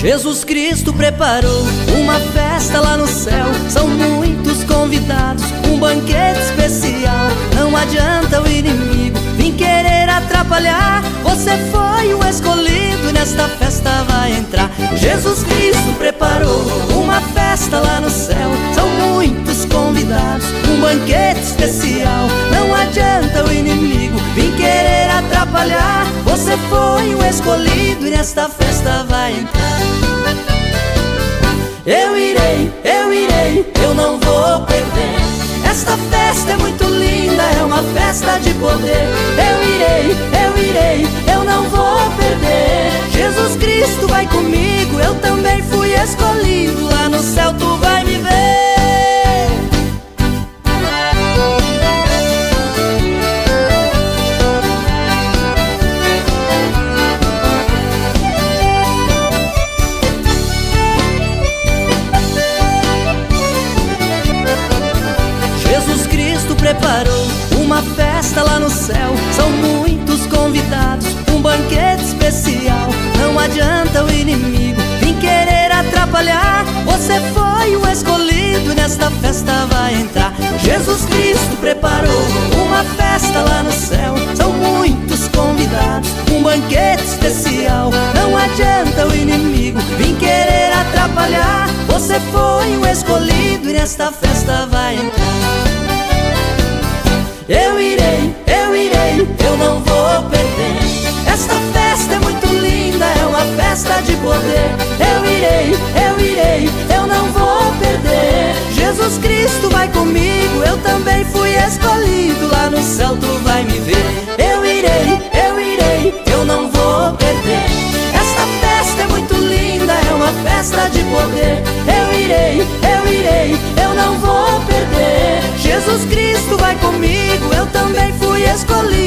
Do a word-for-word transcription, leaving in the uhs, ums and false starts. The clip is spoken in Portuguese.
Jesus Cristo preparou uma festa lá no céu. São muitos convidados, um banquete especial. Não adianta o inimigo vir querer atrapalhar. Você foi o escolhido e nesta festa vai entrar. Jesus Cristo preparou uma festa lá no céu. São muitos convidados, um banquete especial. Não adianta o inimigo vir querer atrapalhar. Você foi o escolhido e nesta festa vai entrar. Eu irei, eu irei, eu não vou perder. Esta festa é muito linda, é uma festa de poder. Eu irei, eu irei, eu não vou perder. Jesus Cristo vai comigo, eu também fui escolhido. Lá no céu tu vai me ver. Jesus Cristo preparou uma festa lá no céu. São muitos convidados, um banquete especial. Não adianta o inimigo vir querer atrapalhar. Você foi o escolhido e nesta festa vai entrar. Jesus Cristo preparou uma festa lá no céu. São muitos convidados, um banquete especial. Não adianta o inimigo vir querer atrapalhar. Você foi o escolhido e nesta festa vai entrar. Eu irei, eu irei, eu não vou perder. Esta festa é muito linda, é uma festa de poder. Eu irei, eu irei, eu não vou perder. Jesus Cristo vai comigo, eu também fui escolhido. Lá no céu tu vai me ver. Eu irei, eu irei, eu não vou perder. Esta festa é muito linda, é uma festa de poder. Eu irei, eu irei, eu não vou perder. Jesus Cristo vai comigo, eu também fui escolhido.